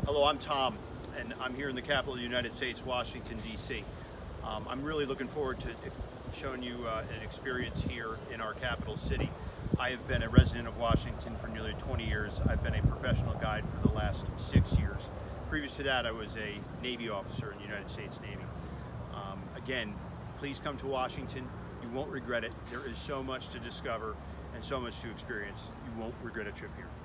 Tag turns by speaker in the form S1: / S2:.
S1: Hello, I'm Tom, and I'm here in the capital of the United States, Washington, D.C. I'm really looking forward to showing you an experience here in our capital city. I have been a resident of Washington for nearly 20 years. I've been a professional guide for the last 6 years. Previous to that, I was a Navy officer in the United States Navy. Again, please come to Washington. You won't regret it. There is so much to discover and so much to experience. You won't regret a trip here.